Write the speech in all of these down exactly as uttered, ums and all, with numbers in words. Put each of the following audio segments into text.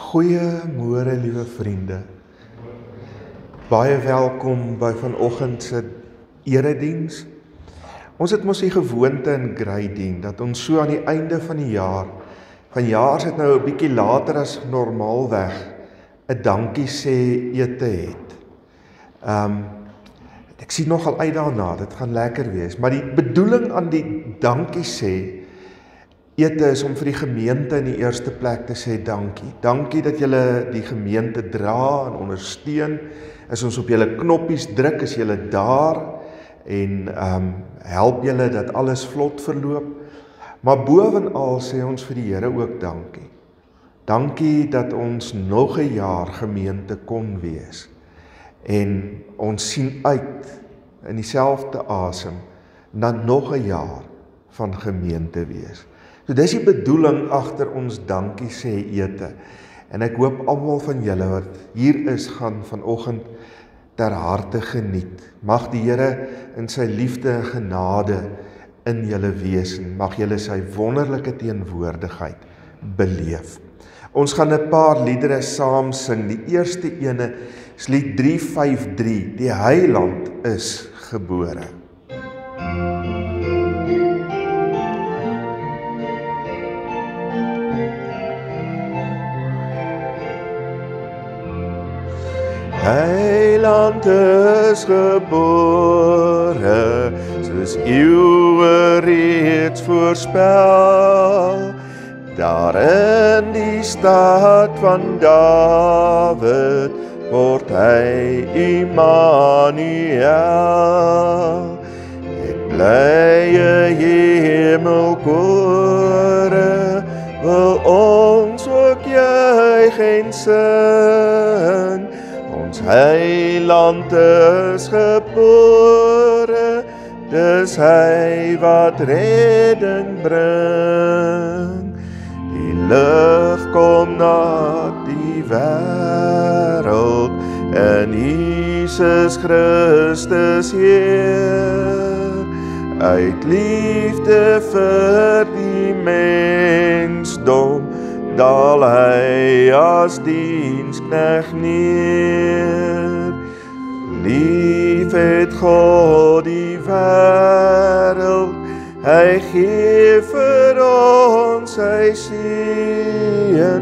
Goeiemôre, liewe vriende. Baie welkom by vanoggend se erediens. Ons het mos die gewoonte in Grydien dat ons so aan die einde van die jaar, van jaar sit nou 'n bietjie later as normaalweg, 'n dankie sê ete het. Um, ek sien nogal uit daarna, dit gaan lekker wees, maar die bedoeling aan die dankie sê ete is om vir die gemeente in die eerste plek te sê dankie. Dankie dat julle die gemeente dra en ondersteun. Is ons op julle knoppies druk, is julle daar en um, help julle dat alles vlot verloop. Maar bovenal sê ons vir die Here ook dankie. Dankie dat ons nog 'n jaar gemeente kon wees. En ons sien uit in dieselfde asem na nog 'n jaar van gemeente wees. So dis die bedoeling agter ons dankie sê ete. En ek hoop almal van julle wat hier is gaan vanoggend ter harte geniet. Mag die Here in sy liefde en genade in julle wees en mag julle sy wonderlike teenwoordigheid beleef. Ons gaan 'n paar liedere saam sing. Die eerste ene is lied drie vyf drie. Die Heiland is gebore. Heiland is gebore, soos eeuwe reeds voorspel. Daar in die stad van Dawid word hy Immanuel. Het blye hemelkore wil ons ook juig en sing. Ons Heiland is gebore, dis hy wat redding bring. Die lig kom na die wêreld en Jesus Christus Heer. Uit liefde vir die mensdom daal hy as diensknegt neer. Lief het God die wêreld, hy gee vir ons sy seun.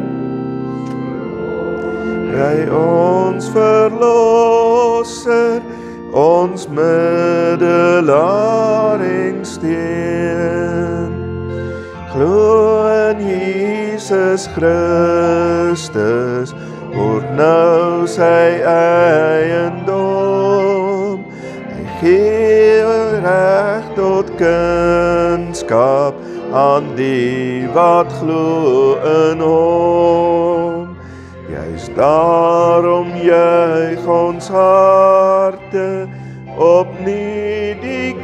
Hy ons verlosser, ons middelaar en steun. Glo in Jesus Christus, word nou sy eiendom. Hy gee reg tot kunskap aan die wat glo in hom. Juist daarom juig ons harte opnuut die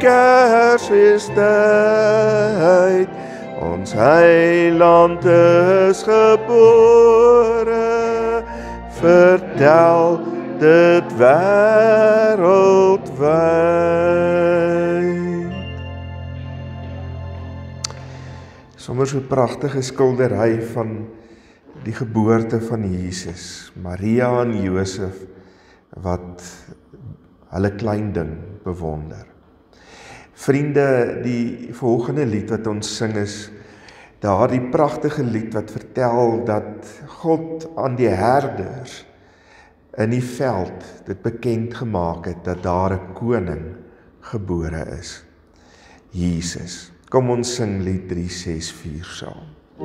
Kersfeestyd. Ons Heiland is gebore, vertel dit wêreldwyd. Sommer so 'n pragtige skildery van die geboorte van Jesus, Maria en Josef wat hulle klein ding bewonder. Vriende, die volgende lied wat ons sing is daardie pragtige lied wat vertel dat God aan die herders in die veld dit bekend gemaak het dat daar 'n koning gebore is, Jesus. Kom ons sing lied drie ses vier saam.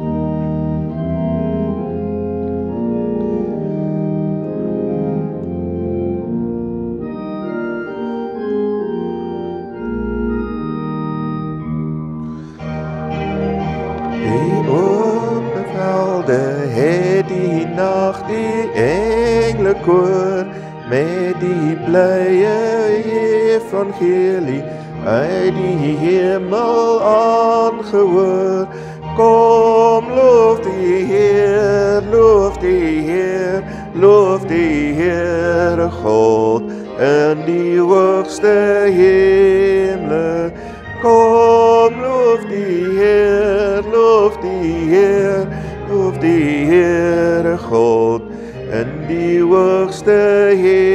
Koor met die blye evangelie uit die hemel aangehoor. Kom, loof die Heer, loof die Heer, loof die Heere God in die hoogste hemel. Kom, loof die Heer, loof die Heer, loof die Heere God in die hoogste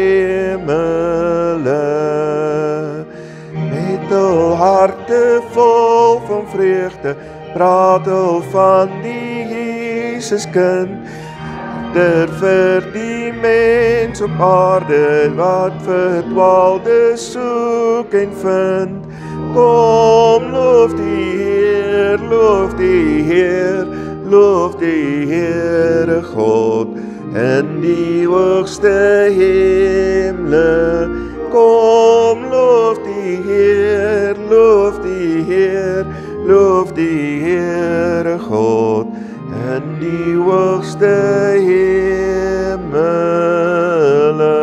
hemele. Met hul harte vol van vreugde, praat hul van die Jesuskind, ter vir die mens op aarde, wat verdwaalde soek en vind. Kom, loof die Heer, loof die Heer, loof die Heere God in die hoogste hemele. Kom, loof die Heer, loof die Heer, loof die Heere God in die hoogste hemele.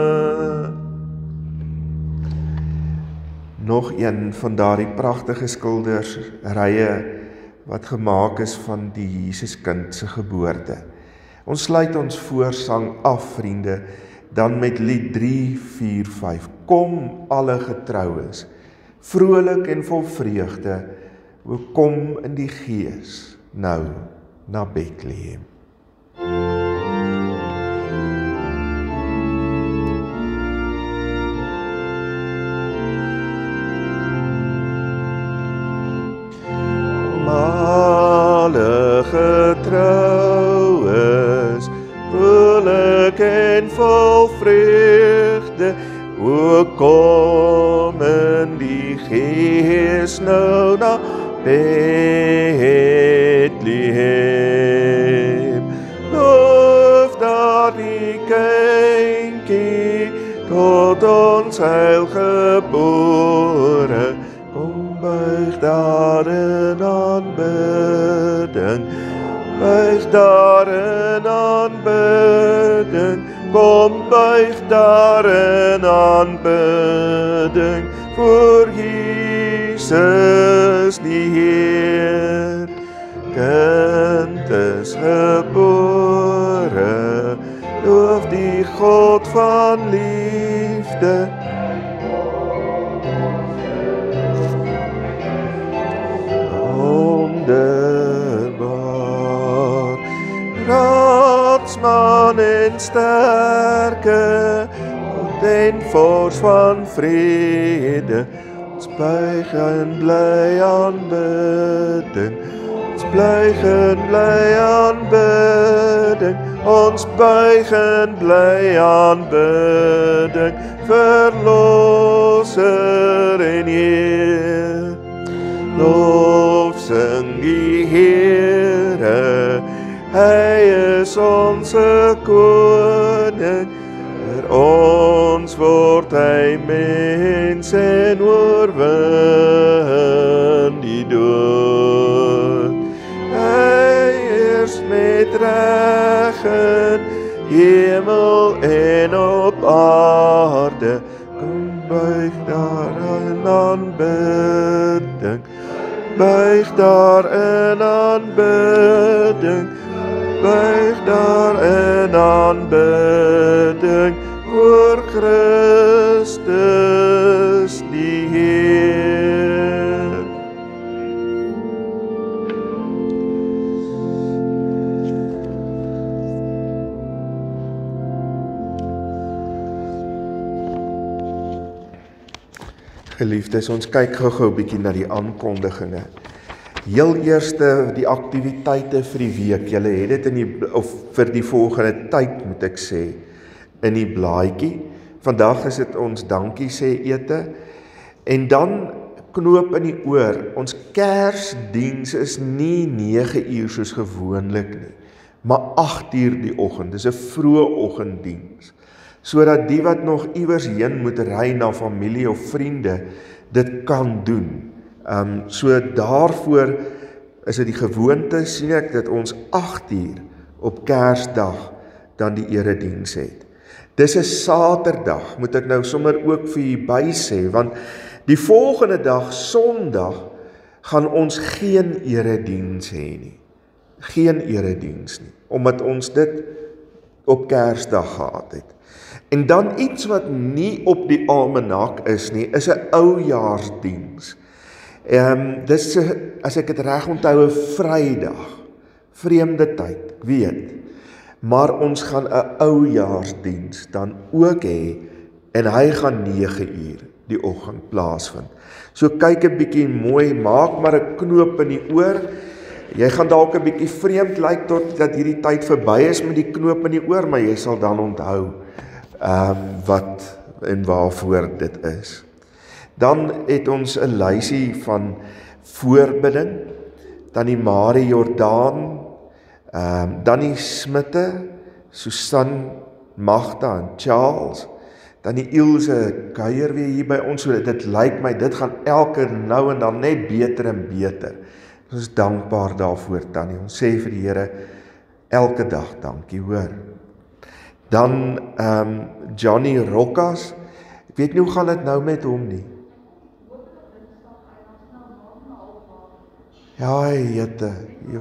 Nog een van daardie pragtige skilderrye wat gemaak is van die Jesuskind se geboorte. Ons sluit ons voorsang af, vriende, dan met lied drie, vier, vyf. Kom alle getroues, vrolik en vol vreugde, o kom in die Gees nou na Bethlehem. Alle getroues, vrolik en vol vreugde, o kom in die Gees nou na Bethlehem. Loof daardie kindjie, tot ons heil gebore, kom buig daar in aanbidding, buig daar in aanbidding, kom buig daar in aanbidding, voor Jesus die Heer. Kind is gebore, loof die God van liefde. Wonderbaar, raadsman en sterke, God en vors van vrede, ons buig en bly aanbidding, ons buig en bly aanbidding, ons buig en bly aanbidding, verlosser en Heer. Loof sing die Heere, hy is onze koning, vir ons word hy mens en oorwin die dood. Hy is met reg in hemel en op aarde, kom buig daar in aanbidding, buig daar in aanbidding, buig daar in aanbidding, voor Christus die Heer. Geliefdes, ons kyk gou-gou 'n bietjie na die aankondiginge. Heel eerste die aktiwiteite vir die week. Julle het dit in die of vir die volgende tyd, moet ek sê, in die blaadjie. Vandag is dit ons dankie sê ete. En dan knoop in die oor. Ons Kersdiens is nie nege uur soos gewoonlik nie, maar agt uur die oggend. Dis 'n vroeë oggenddiens, sodat die wat nog iewers heen moet ry na familie of vriende dit kan doen. Um, so daarvoor is dit die gewoonte, sien ek, dat ons agt uur op Kersdag dan die erediens het. Dis 'n Saterdag, moet ek nou sommer ook vir u by sê, want die volgende dag, Sondag, gaan ons geen erediens hê nie. Geen erediens nie, omdat ons dit op Kersdag gehad het. En dan iets wat nie op die almanak is nie, is 'n oujaarsdiens. Ehm um, dis, as ek dit reg onthou, 'n Vrydag. vreemde tyd, ek weet, maar ons gaan 'n oujaarsdiens dan ook hê, en hy gaan nege uur die oggend plaasvind. So kyk 'n bietjie mooi, maak maar 'n knoop in die oor. Jy gaan dalk 'n bietjie vreemd lyk tot dat hierdie tyd verby is met die knoop in die oor, maar jy sal dan onthou um, wat en waarvoor dit is. Dan het ons 'n lysie van voorbidding, dan die Marie Jordaan, um, dan die Smitte, Susan, Magda en Charles, dan die Ilse kuier weer hier by ons, so dit lyk my, dit gaan elke nou en dan net beter en beter. Ons is dankbaar daarvoor, Tannie. Ons sê vir die Here elke dag dankie, hoor. Dan um, Johnny Rokkas, ek weet nie hoe gaan dit nou met hom nie. Ja, jette. Ja.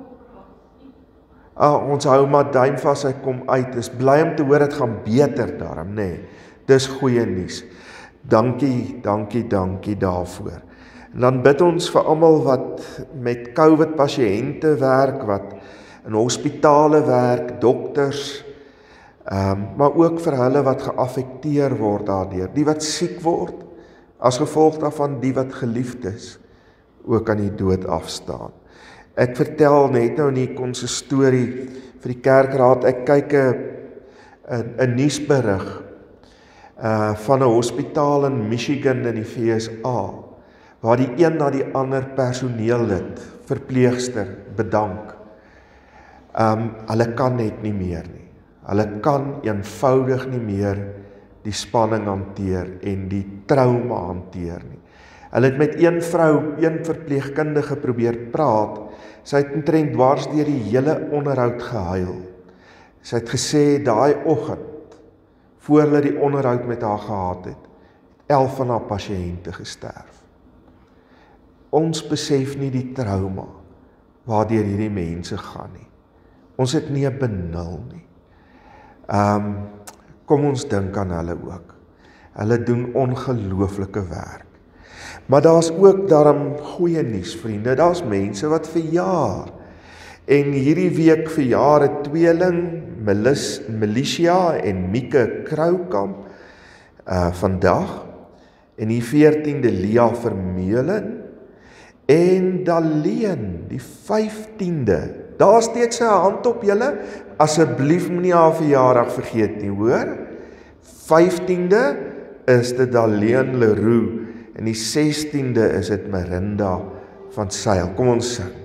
Ah, ons hou maar duim vas, hy kom uit. Is bly om te hoor dit gaan beter daarom, nê. Nee, dis goeie nuus. Dankie, dankie, dankie daarvoor. En dan bid ons vir almal wat met COVID pasiënte werk, wat in hospitale werk, dokters, um, maar ook vir hulle wat geaffekteer word daardeur, die wat siek word, as gevolg daarvan die wat geliefd is, ook aan die dood afstaan. Ek vertel net nou in die konsistorie vir die kerkraad, ek kyk 'n 'n nuusberig uh, van 'n hospitaal in Michigan in die V S A, waar die een na die ander personeellid, verpleegster, bedank. Um, hulle kan net nie meer nie. Hulle kan eenvoudig nie meer die spanning hanteer en die trauma hanteer nie. Hulle het met een vrou, een verpleegkundige probeer praat. Sy het omtrent dwars deur die hele onderhoud gehuil. Sy het gesê daai oggend, voor hulle die onderhoud met haar gehad het, elf van haar pasiënte gesterf. Ons besef nie die trauma waardeur hierdie mense gaan nie. Ons het nie 'n benul nie. Um, kom ons dink aan hulle ook. Hulle doen ongelooflike werk. Maar daar's ook daarom goeie nuus, vriende. Daar's mense wat verjaar. En hierdie week verjaar 'n tweeling, Melis, Milicia en Mieke Kroukamp, uh, vandag. En die veertiende Lia Vermeulen. En Daleen, die vyftiende. Daar steeds 'n hand op julle. Asseblief moenie haar verjaardag vergeet nie, hoor. vyftiende is dit Daleen Leroux. En die sestiende is dit Marinda van Sail. Kom ons sing.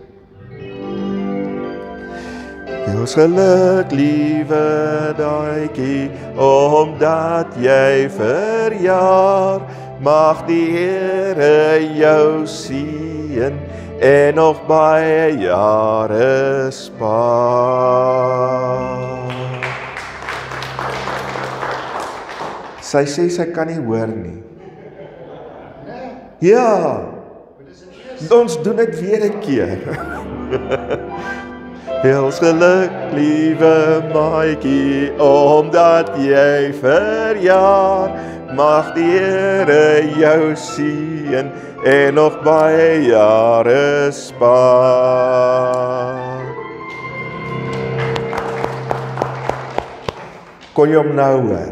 Wees geluk, liewe Daitjie, omdat jy verjaar. Mag die Here jou seën en nog baie jare spaar. Sy sê sy kan nie hoor nie. Ja, ons doen dit weer 'n keer. Wees geluk, liewe maatjie, omdat jy verjaar. Mag die Here jou seën en nog baie jare spaar. Kon jy hom nou hoor?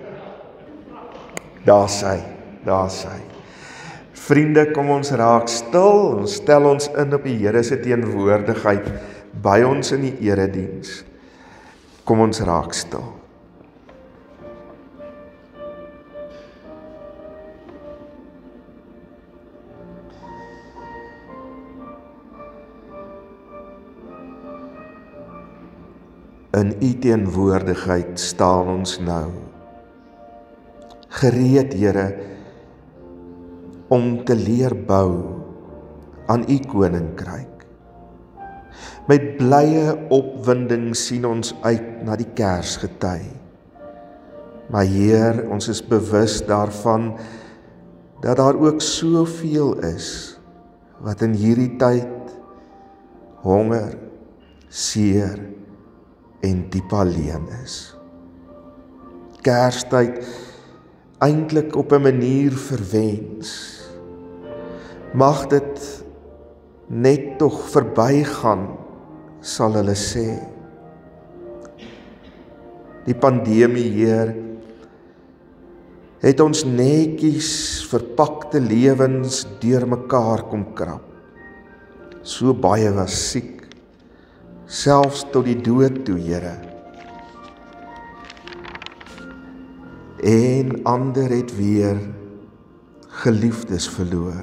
Daar sy, daar sy. Vriende, kom ons raak stil, ons stel ons in op die Here se teenwoordigheid by ons in die erediens. Kom ons raak stil. In U teenwoordigheid staan ons nou, gereed, Here, om te leer bou aan U koninkryk. Met blye opwinding sien ons uit na die Kersgety. Maar Heer, ons is bewus daarvan dat daar ook soveel is wat in hierdie tyd honger, seer en diep alleen is. Kerstyd eintlik op 'n manier verwens. Mag dit net tog verbygaan sal hulle sê. Die pandemie, Heer, het ons netjies verpakte lewens deur mekaar kom krap. So baie was siek, selfs tot die dood toe, Here. En ander het weer geliefdes verloor.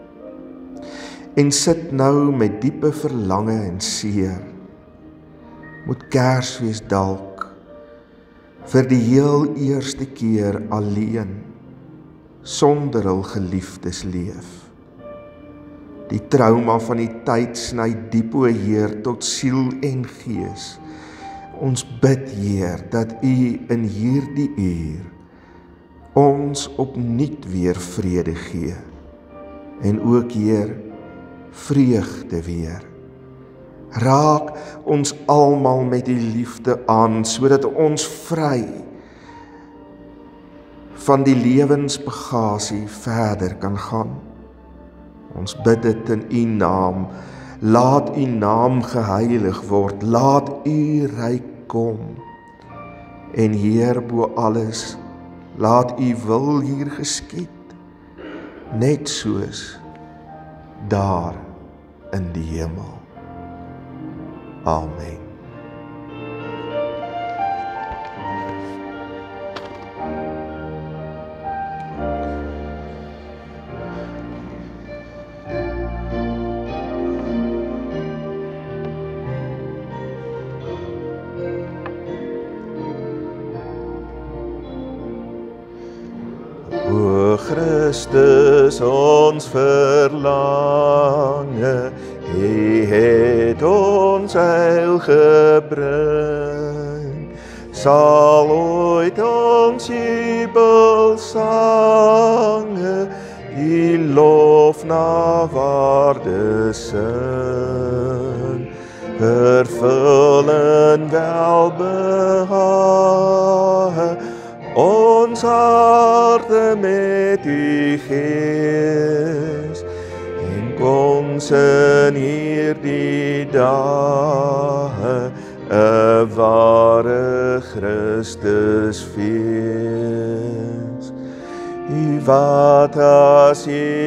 En sit nou met diepe verlange en seer. Moet Kersfees dalk vir die heel eerste keer alleen, sonder hul geliefdes leef. Die trauma van die tyd sny diep, o Heer, tot siel en gees. Ons bid, Heer, dat U in hierdie uur ons opnuut weer vrede gee. En ook, Heer, vreugde weer. Raak ons almal met die liefde aan, sodat ons vry van die lewensbagasie verder kan gaan. Ons bid dit in U naam. Laat U naam geheilig word. Laat U ryk kom. En Heer, bo alles, laat U wil hier geskied, net soos daar in die hemel. Amen. O Christus, ons verlange, U het ons heil gebring, sal ooit ons jubelsange die lof na waarde sing, vervul in welbehae ons harte met U Gees, en ons in hierdie dae 'n ware Christusfees. U wat as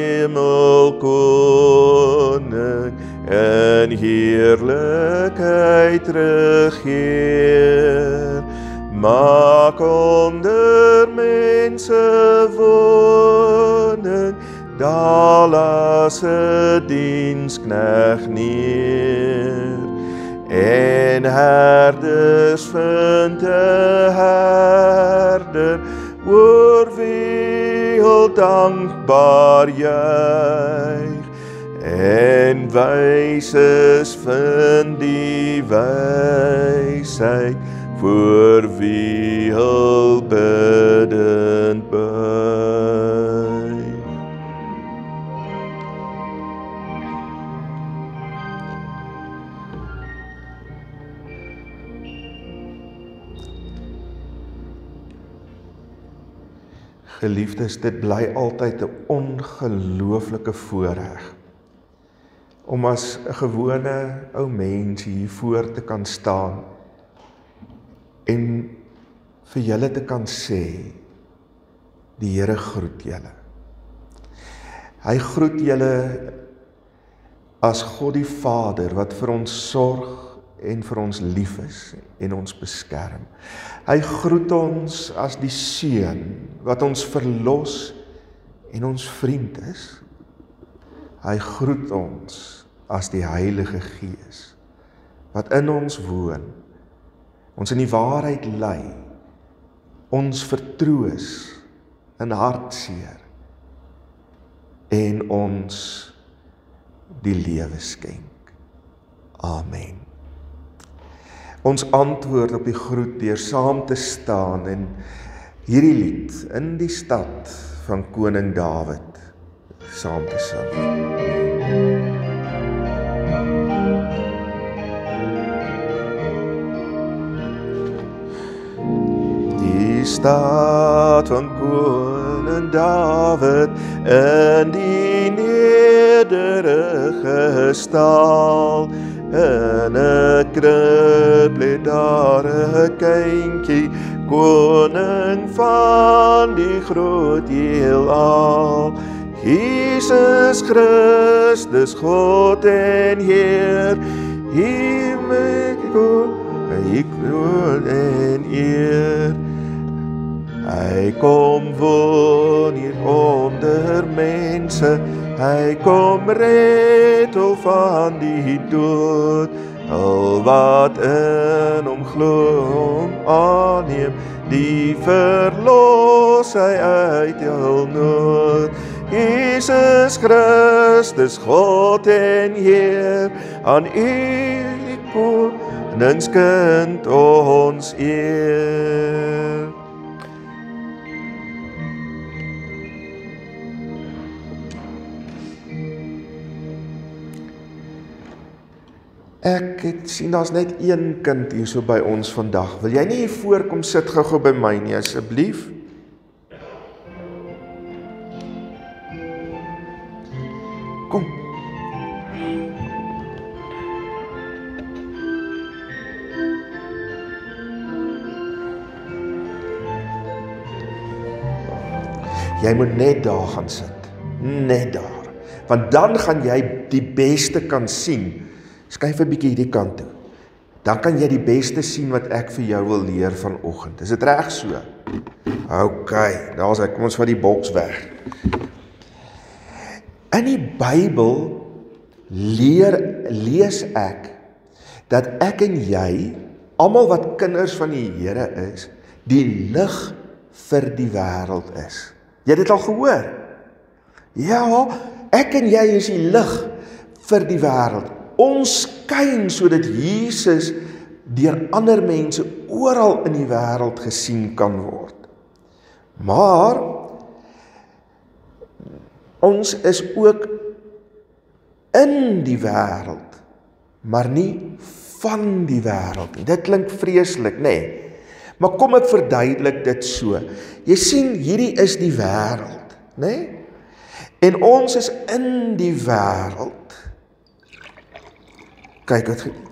Hemelkoning in heerlikheid regeer, maak onder mense woning, daal as 'n dienskneg neer, en herders vind 'n herder, oor wie hul dankbaar juig, en wyses vind die wysheid, voor wie hul bidend buig. Geliefdes, dit bly altyd 'n ongelooflike voorreg om as 'n gewone ou mens hier voor te kan staan en vir julle te kan sê, die Here groet julle. Hy groet julle as God die Vader wat vir ons sorg en vir ons lief is en ons beskerm. Hy groet ons as die Seun wat ons verlos en ons vriend is. Hy groet ons as die Heilige Gees wat in ons woon, ons in die waarheid lei, ons vertroos in hartseer en ons die lewe skenk. Amen. Ons antwoord op die groet deur saam te staan en hierdie lied in die stad van koning Dawid saam te sing. Die stad van koning Dawid in die nederige stal, In 'n krib lê daar 'n kindjie, koning van die groot heelal. Jesus Christus, God en Heer, Hy met Hy kroon en eer. Hy kom woon hier onder mense, Hy kom red al van die dood. Al wat in hom glo hom aanneem, die verlos hy uit hul nood. Jesus Christus, God en Heer, aan U die koningskind ons eer. Ek het sien, daar's net een kind hier so by ons vandag. Wil jy nie hier voorkom sit gou-gou by my nie, asseblief? Kom. Jy moet net daar gaan sit. Net daar. Want dan gaan jy die beste kan sien. Skuif 'n bietjie hierdie kant toe. Dan kan jy die beste sien wat ek vir jou wil leer vanoggend. Is dit reg so? OK, daar's hy. Kom ons vat die boks weg. In die Bybel leer lees ek dat ek en jy, almal wat kinders van die Here is, die lig vir die wêreld is. Jy het dit al gehoor? Ja, ek en jy is die lig vir die wêreld. Ons skyn sodat Jesus deur ander mense oral in die wêreld gesien kan word. Maar ons is ook in die wêreld, maar nie van die wêreld nie. Dit klink vreeslik, nê? Nee. Maar kom ek verduidelik dit so. Jy sien, hierdie is die wêreld, nê? Nee? En ons is in die wêreld. Kyk wat gebeur.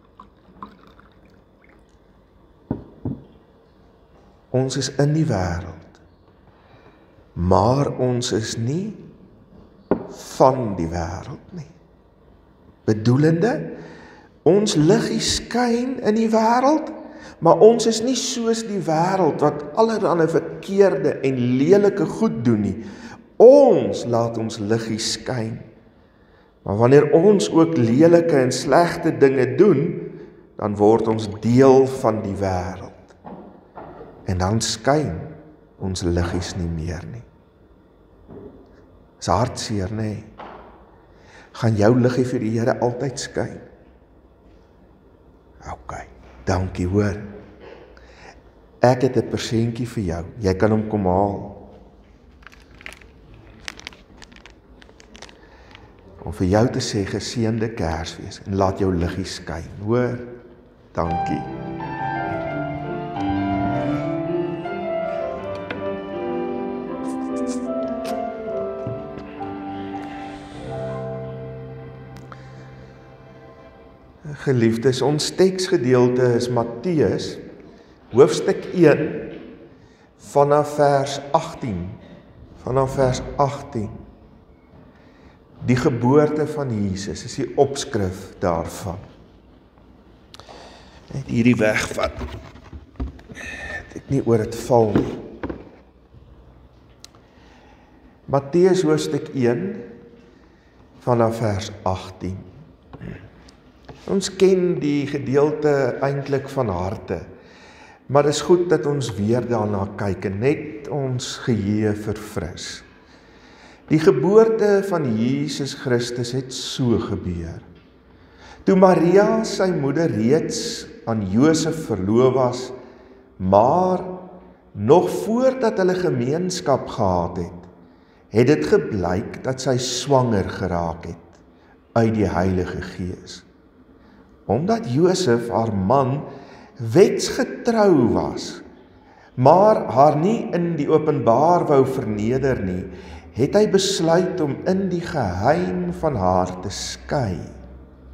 Ons is in die wêreld, maar ons is nie van die wêreld nie. Bedoelende, ons liggie skyn in die wêreld, maar ons is nie soos die wêreld wat allerlei verkeerde en lelike goed doen nie. Ons laat ons liggie skyn. Maar wanneer ons ook lelike en slegte dinge doen, dan word ons deel van die wêreld. En dan skyn ons liggies nie meer nie. Is hartseer, nê? Nee. Gaan jou liggie vir die Here altyd skyn? OK, dankie hoor. Ek het 'n persentjie vir jou. Jy kan hom kom haal. Om vir jou te sê geseënde Kersfees en laat jou liggie skyn, hoor? Dankie. Geliefdes, ons teksgedeelte is Matteus, hoofstuk een, vanaf vers agttien. Vanaf vers agttien. Die geboorte van Jesus is die opskrif daarvan. Net hierdie wegvat. Het ek nie oor dit val nie. Matteus hoofstuk een, vanaf vers agttien. Ons ken die gedeelte eintlik van harte, maar dit is goed dat ons weer daarna kyk en net ons geheue verfris. Die geboorte van Jesus Christus het so gebeur. Toe Maria, sy moeder, reeds aan Josef verloof was, maar nog voordat hulle gemeenskap gehad het, het dit geblyk dat sy swanger geraak het uit die Heilige Gees. Omdat Josef, haar man, wetsgetrou was, maar haar nie in die openbaar wou verneder nie, het hy besluit om in die geheim van haar te skei.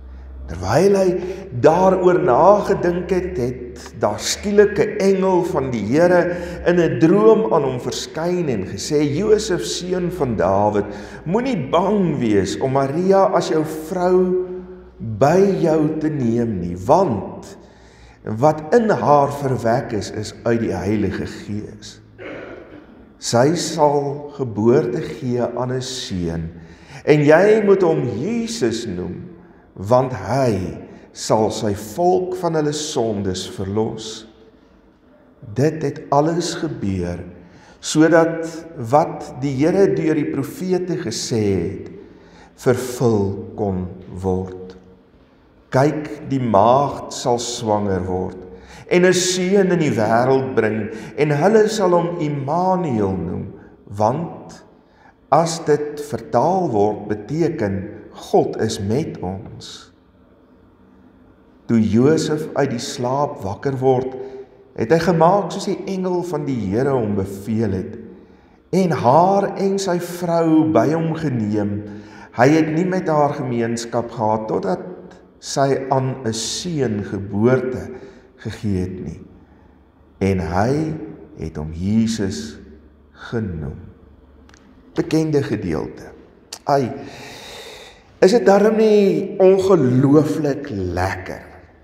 Terwyl hy daaroor nagedink het, het daar skielik 'n engel van die Here in 'n droom aan hom verskyn en gesê: Josef, seun van Dawid, moenie bang wees om Maria as jou vrou by jou te neem nie, want wat in haar verwek is, is uit die Heilige Gees. Sy sal geboorte gee aan 'n seun, en jy moet hom Jesus noem, want hy sal sy volk van hulle sondes verlos. Dit het alles gebeur, sodat wat die Here deur die profete gesê het, vervul kon word. Kyk, die maagd sal swanger word, en 'n seun in die wêreld bring, en hulle sal hom Immanuel noem, want as dit vertaal word, beteken God is met ons. Toe Josef uit die slaap wakker word, het hy gemaak soos die engel van die Here hom beveel het, en haar en sy vrou by hom geneem. Hy het nie met haar gemeenskap gehad, totdat sy aan 'n seun geboorte gegee het nie. En hy het hom Jesus genoem. Bekende gedeelte. Ai, is dit daarom nie ongelooflik lekker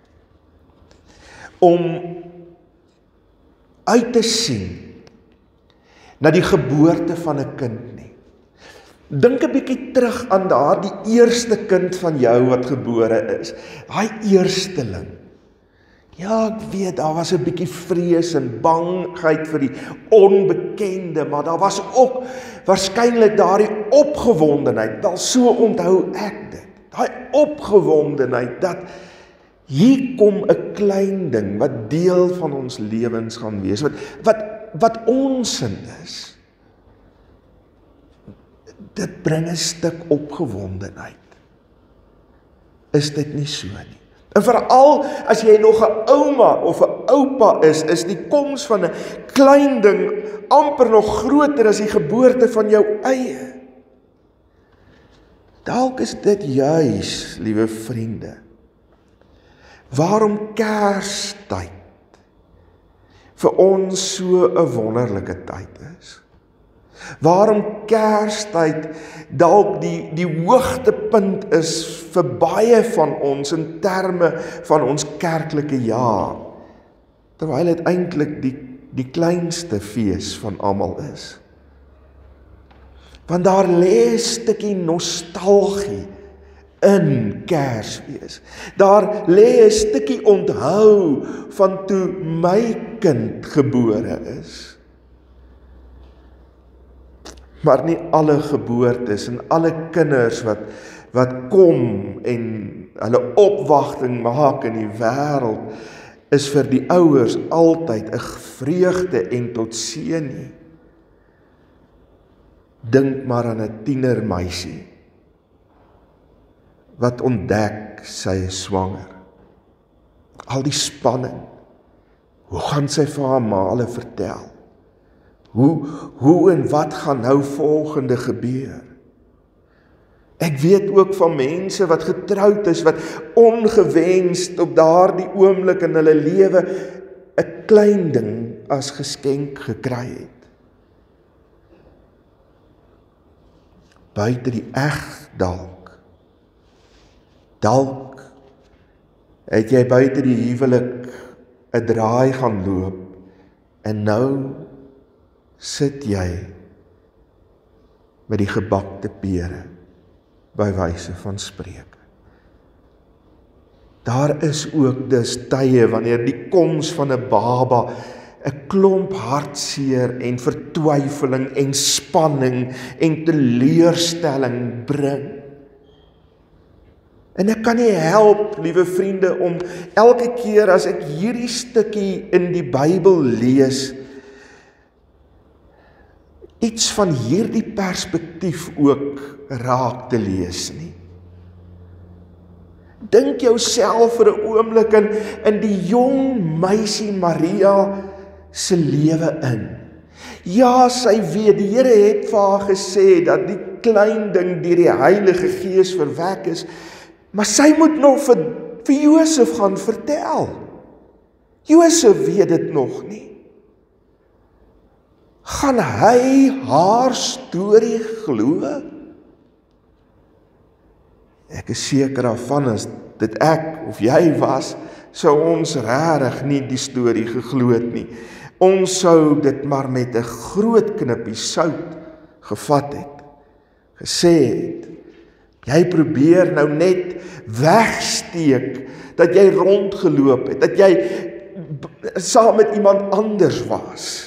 om uit te sien na die geboorte van 'n kind nie? Dink 'n bietjie terug aan daardie eerste kind van jou wat gebore is, daai eersteling. Ja, ek weet, daar was 'n bietjie vrees en bangheid vir die onbekende, maar daar was ook waarskynlik daardie opgewondenheid. Wel, so onthou ek dit. Daai opgewondenheid dat hier kom 'n klein ding wat deel van ons lewens gaan wees, wat wat wat ons is. Dit bring 'n stuk opgewondenheid. Is dit nie so nie? En veral as jy nog 'n ouma of 'n oupa is, is die koms van 'n klein ding amper nog groter as die geboorte van jou eie. Dalk is dit juis, liewe vriende, waarom Kerstyd vir ons so 'n wonderlike tyd is. Waarom Kerstyd dalk die, die hoogtepunt is vir baie van ons in terme van ons kerklike jaar, terwyl dit eintlik die, die kleinste fees van almal is. Want daar lê 'n stukkie nostalgie in Kersfees. Daar lê 'n stukkie onthou van toe my kind gebore is. Maar nie alle geboortes en alle kinders wat, wat kom en hulle opwagting maak in die wêreld, is vir die ouers altyd 'n vreugde en tot seën nie. Dink maar aan 'n tienermeisie wat ontdek sy is swanger. Al die spanning. Hoe gaan sy vir haar maale vertel? Hoe, hoe en wat gaan nou volgende gebeur? Ek weet ook van mense wat getroud is, wat ongewenst op daardie oomblik in hulle lewe 'n klein ding as geskenk gekry het. Buite die eg dalk. Dalk het jy buite die huwelik 'n draai gaan loop en nou sit jy met die gebakte pere, by wyse van spreke. Daar is ook dus tye wanneer die koms van 'n baba 'n klomp hartseer en vertwyfeling en spanning en teleurstelling bring. En ek kan nie help, liewe vriende, om elke keer as ek hierdie stukkie in die Bybel lees, iets van hierdie perspektief ook raak te lees nie. Dink jouself vir 'n oomblik in, in die jong meisie Maria se lewe in. Ja, sy weet, die Here het vir haar gesê dat die klein ding deur die Heilige Gees verwek is, Maar sy moet nog vir, vir Josef gaan vertel. Josef weet dit nog nie. Gaan hy haar storie glo? Ek is seker daarvan, as dit ek of jy was, sou ons regtig nie die storie geglo het nie. Ons sou dit maar met 'n groot knippie sout gevat het. Gesê het, jy probeer nou net wegsteek, dat jy rondgeloop het, dat jy saam met iemand anders was.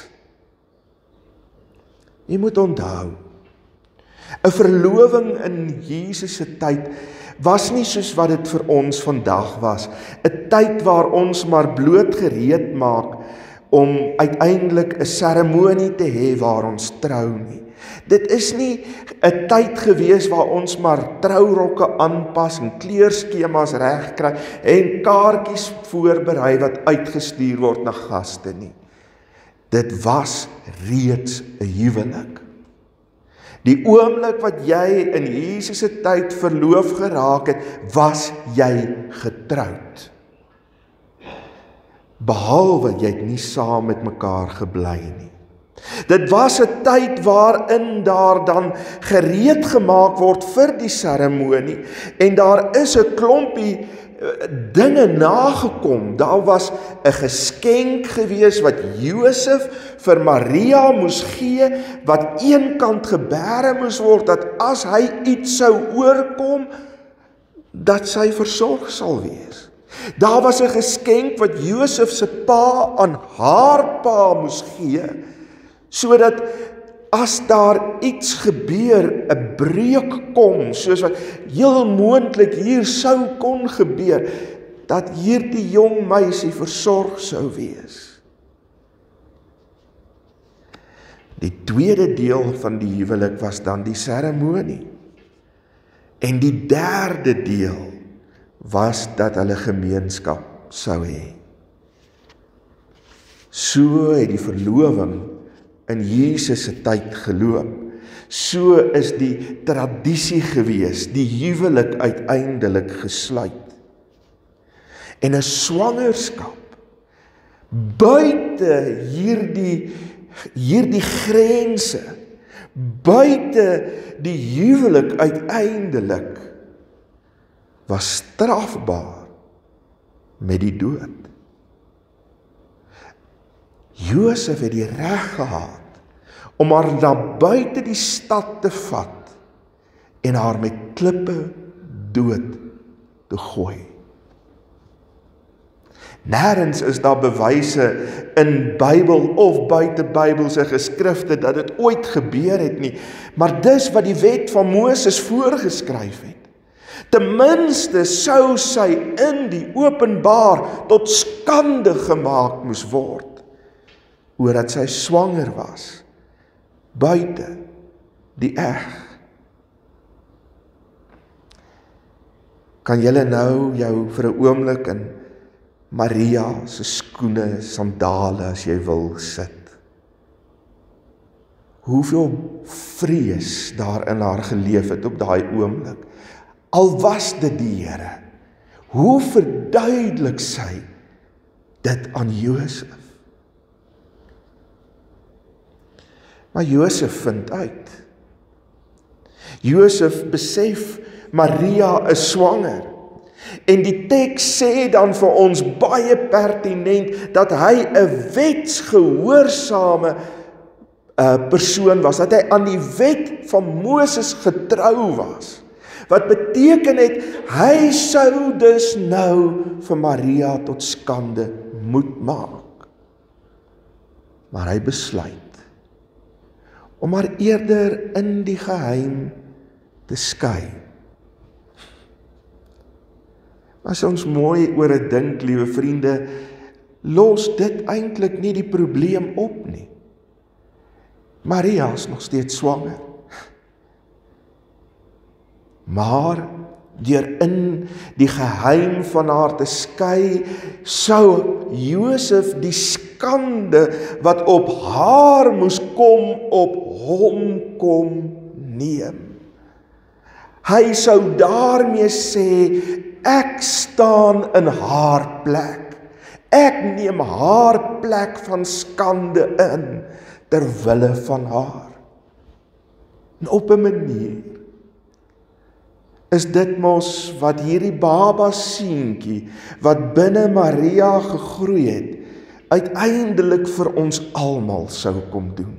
Jy moet onthou, 'n verloving in Jesus se tyd was nie soos wat dit vir ons vandag was. 'n Tyd waar ons maar bloot gereed maak om uiteindelik 'n seremonie te hê waar ons trou nie. Dit is nie 'n tyd gewees waar ons maar trourokke aanpas en kleurskemas regkry en kaartjies voorberei wat uitgestuur word na gaste nie. Dit was reeds 'n huwelik. Die oomblik wat jy in Jesus se tyd verloof geraak het, was jy getroud. Behalwe jy het nie saam met mekaar gebly nie. Dit was 'n tyd waarin daar dan gereed gemaak word vir die seremonie en daar is 'n klompie dinge nagekom. Daar was 'n geskenk gewees wat Josef vir Maria moes gee, wat eenkant gebere moes word, dat as hy iets sou oorkom, dat sy versorg sal wees. Daar was 'n geskenk wat Josef se pa aan haar pa moes gee, sodat as daar iets gebeur, 'n breuk kom, soos wat heel moontlik hier sou kon gebeur, dat hierdie jong meisie versorg sou wees. Die tweede deel van die huwelik was dan die seremonie. En die derde deel was dat hulle gemeenskap sou hê. So het die verloving in Jesus se tyd geloop. So is die tradisie gewees, die huwelik uiteindelik gesluit. En 'n swangerskap buite hierdie hierdie grense, buite die huwelik uiteindelik was strafbaar met die dood. Josef het die reg gehad om haar na buite die stad te vat en haar met klippe dood te gooi. Nêrens is daar bewyse in Bybel of buite Bybelse geskrifte dat dit ooit gebeur het nie, maar dis wat die wet van Moses voorgeskryf het. Ten minste sou sy in die openbaar tot skande gemaak moes word, oor dat sy swanger was, buite die eg. Kan julle nou jou vir 'n oomblik in Maria se skoene, sandale as jy wil sit? Hoeveel vrees daar in haar geleef het op daai oomblik. Al was dit die Here, hoe verduidelik sy dit aan Josef? Maar Josef vind uit. Josef besef Maria is swanger. En die teks sê dan vir ons baie pertinent dat hy 'n wetsgehoorsame uh, persoon was, dat hy aan die wet van Moses getrou was. Wat beteken het, hy sou dus nou vir Maria tot skande moet maak. Maar hy besluit om haar eerder in die geheim te skei. As ons mooi oor dit dink, liewe vriende, los dit eintlik nie die probleem op nie. Maria is nog steeds swanger. Maar deur in die geheim van haar te skei, sou Josef die skande wat op haar moes kom, op hom kom neem. Hy sou daarmee sê, ek staan in haar plek. Ek neem haar plek van skande in, ter wille van haar. En op 'n manier is dit mos wat hierdie baba seentjie, wat binne Maria gegroei het, uiteindelik vir ons almal sou kom doen.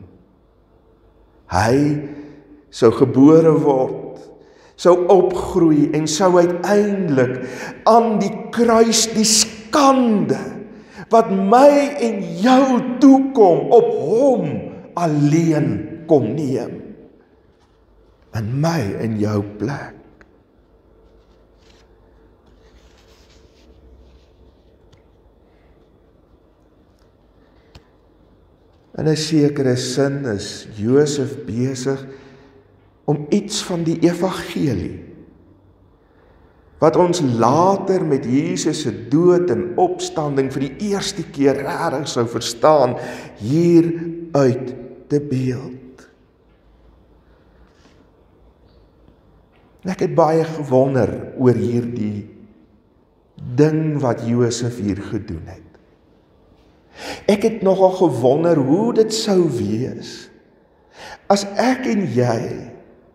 Hy sou gebore word, sou opgroei en sou uiteindelik aan die kruis die skande wat my en jou toekom, op hom alleen kom neem. In my en jou plek. In 'n sekere sin is Josef besig om iets van die evangelie, wat ons later met Jesus se dood en opstanding vir die eerste keer regtig sou verstaan, hier uit te beeld. Ek het baie gewonder oor hierdie ding wat Josef hier gedoen het. Ek het nogal gewonder hoe dit sou wees as ek en jy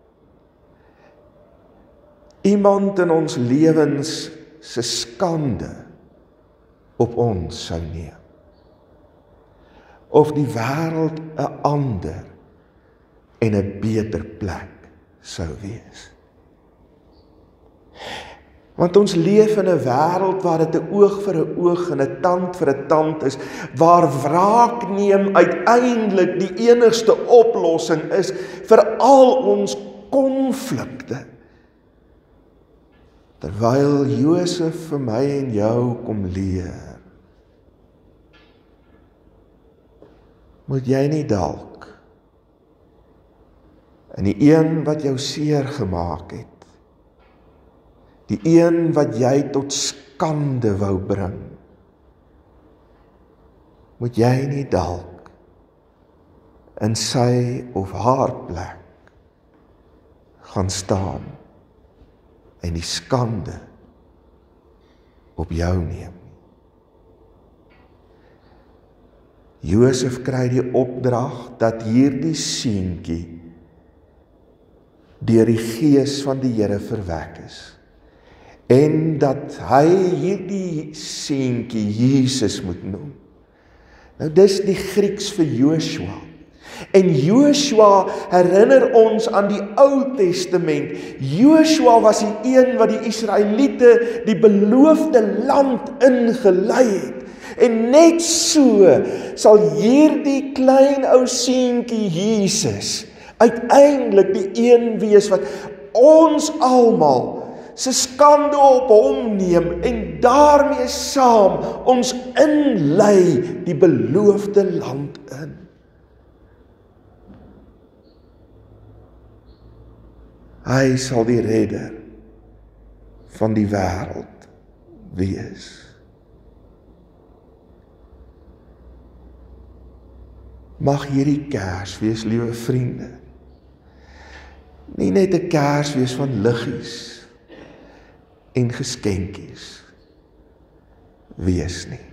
iemand in ons lewens se skande op ons sou neem. Of die wêreld 'n ander en 'n beter plek sou wees. Want ons leef in 'n wêreld waar dit 'n oog vir 'n oog en 'n tand vir 'n tand is, waar wraak neem uiteindelik die enigste oplossing is vir al ons konflikte. Terwyl Josef vir my en jou kom leer, moet jy nie dalk in die een wat jou seer gemaak het, die een wat jy tot skande wou bring, moet jy nie dalk in sy of haar plek gaan staan en die skande op jou neem. Josef kry die opdrag dat hierdie seentjie deur die Gees van die Here verwek is, en dat hy hierdie seentjie Jesus moet noem. Nou dis die Grieks vir Joshua. En Joshua herinner ons aan die Ou Testament. Joshua was die een wat die Israeliete die beloofde land ingelei het. En net so sal hierdie klein ou seentjie Jesus uiteindelik die een wees wat ons almal se skande op hom neem en daarmee saam ons inlei die beloofde land in. Hy sal die redder van die wêreld wees. Mag hierdie Kers wees, liewe vriende, nie net 'n Kers wees van liggies en geskenkies wees nie.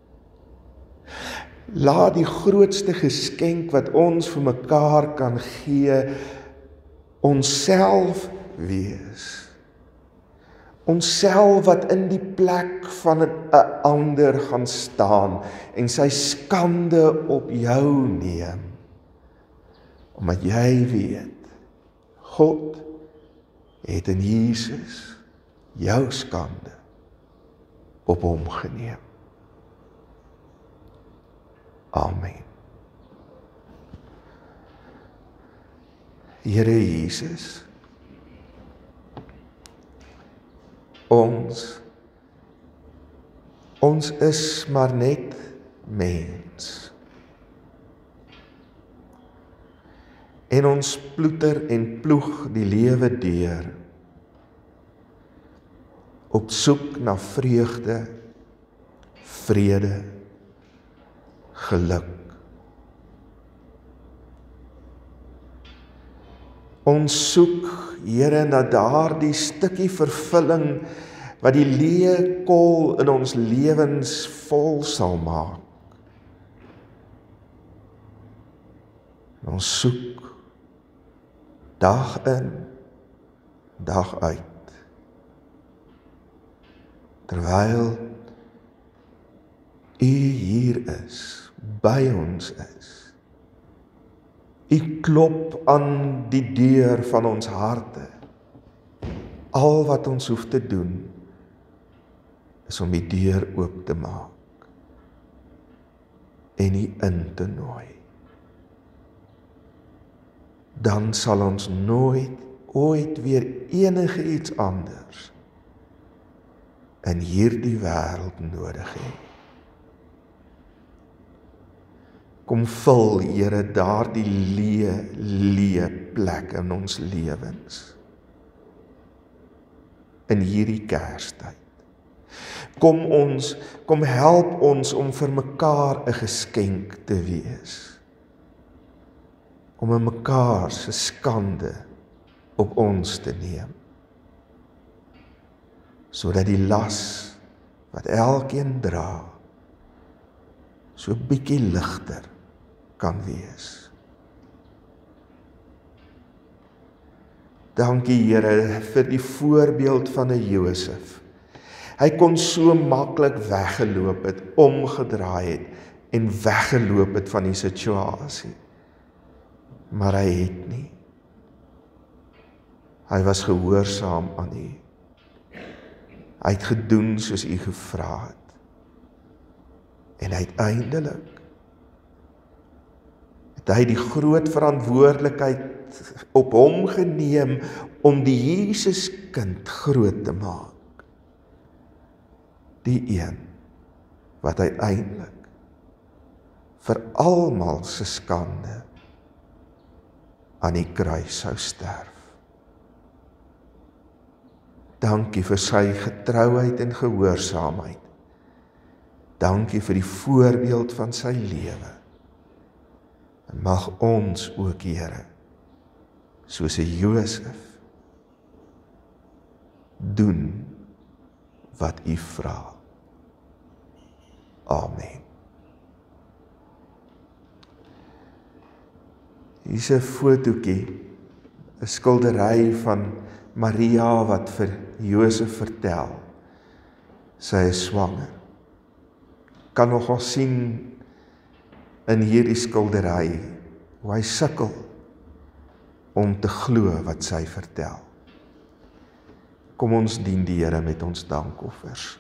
Laat die grootste geskenk wat ons vir mekaar kan gee, onsself wees. Onsself wat in die plek van 'n ander gaan staan en sy skande op jou neem. Omdat jy weet, God het in Jesus jou skande op hom geneem. Amen. Here Jesus, ons, ons is maar net mens. En ons ploeter en ploeg die lewe deur, op soek na vreugde, vrede, geluk. Ons soek, Here, na daardie stukkie vervulling wat die leë kol in ons lewens vol sal maak. Ons soek dag in, dag uit. Terwyl U hier is, by ons is. U klop aan die deur van ons harte. Al wat ons hoef te doen, is om die deur oop te maak en U in te nooi. Dan sal ons nooit, ooit weer enige iets anders in hierdie wêreld nodig hê. Kom vul, Here, daardie leë, leë plek in ons lewens. In hierdie Kerstyd. Kom ons, kom help ons om vir mekaar 'n geskenk te wees. Om in mekaar se skande op ons te neem. Sodat die las wat elkeen dra, so bietjie ligter kan wees. Dankie, Here, vir die voorbeeld van 'n Josef. Hy kon so maklik weggeloop het, omgedraai het en weggeloop het van die situasie. Maar hy het nie. Hy was gehoorsaam aan U. Hy het gedoen soos U gevra het. En uiteindelik het hy die groot verantwoordelikheid op hom geneem om die Jesuskind groot te maak. Die een wat uiteindelik vir almal se skande aan die kruis sou sterf. Dankie vir sy getrouheid en gehoorsaamheid. Dankie vir die voorbeeld van sy lewe. En mag ons ook, Here, soos 'n Josef, doen wat U vra. Amen. Hier is 'n fotootjie, 'n skildery van Maria wat vir Josef vertel, sy is swanger. Kan nogal sien in hierdie skildery hoe hy sukkel om te glo wat sy vertel. Kom ons dien die Here met ons dankoffers.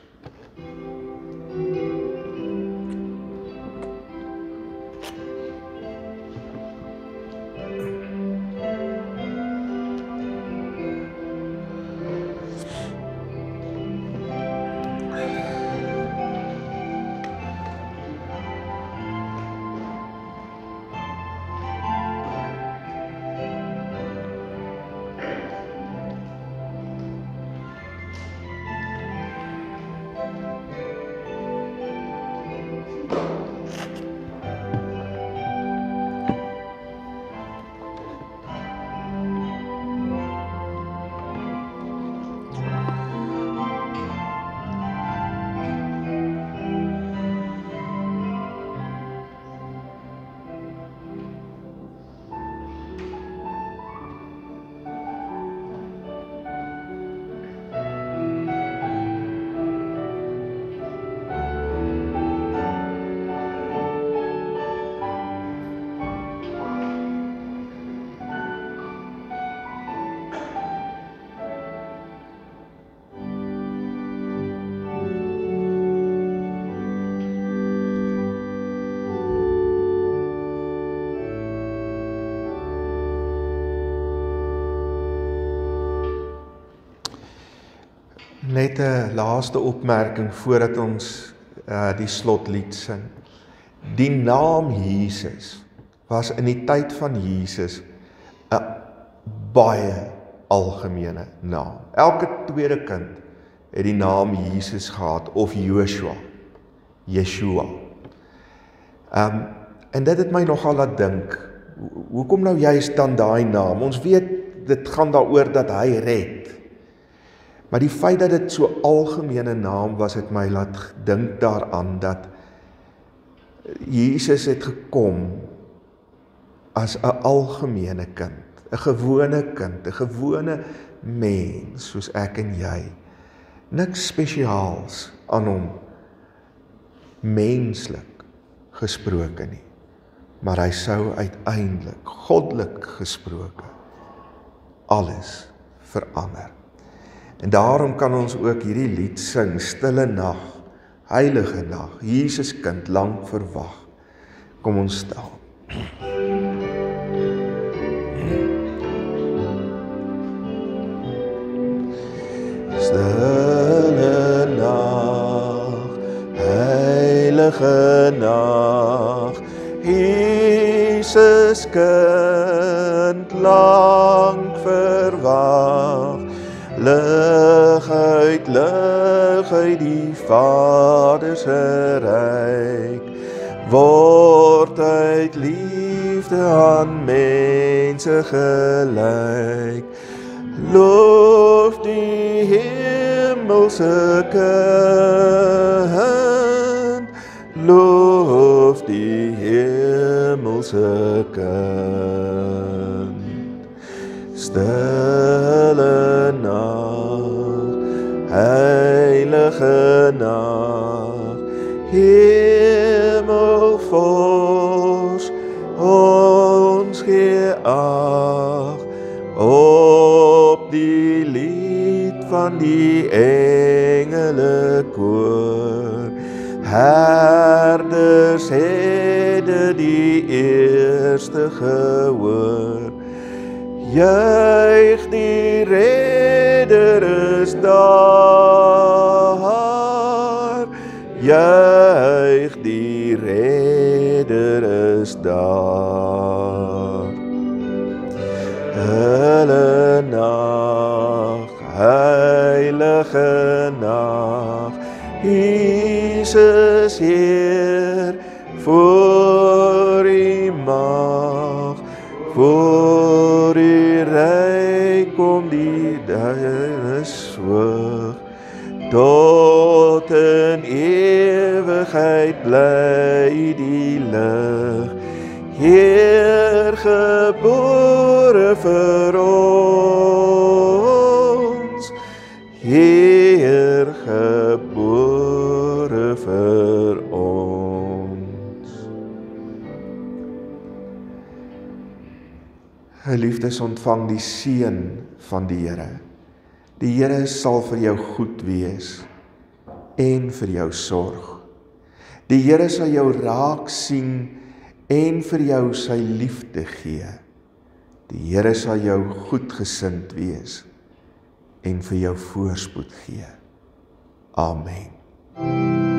Net 'n laaste opmerking voordat ons uh, die slotlied sing. Die naam Jesus was in die tyd van Jesus 'n baie algemene naam. Elke tweede kind het die naam Jesus gehad of Joshua, Yeshua. Um, en dit het my nogal laat dink, hoekom nou juist dan daai naam? Ons weet dit gaan daaroor dat hy red. Maar die feit dat dit so algemene naam was, het my laat dink daaraan dat Jesus het gekom as 'n algemene kind, 'n gewone kind, 'n gewone mens soos ek en jy. Niks spesiaals aan hom menslik gesproke nie, maar hy sou uiteindelik goddelik gesproke alles verander. En daarom kan ons ook hierdie lied sing, stille nag, heilige nag, Jesus kind lank verwag. Kom ons staan. Stille nag, heilige nag, Jesus kind lank verwag. Lig uit, lig uit die Vader se ryk, word uit liefde aan mense gelyk. Loof die hemelse kind, loof die hemelse kind. Stille nag, heilige nag, hemelvors, ons gee ag op die lied van die engele koor. Herders het die eerste gehoor. Juig die Redder is daar, juig die Redder is daar. Stille nag, heilige nag, Jesus Heer, voor U mag, voor U ryk om die duisternis swoeg, tot in ewigheid bly die lig. Heer gebore vir ons, Heer gebore vir ons. Geliefdes, ontvang die seën van die Here. Die Here sal vir jou goed wees en vir jou sorg. Die Here sal jou raak sien en vir jou sy liefde gee. Die Here sal jou goedgesind wees en vir jou voorspoed gee. Amen.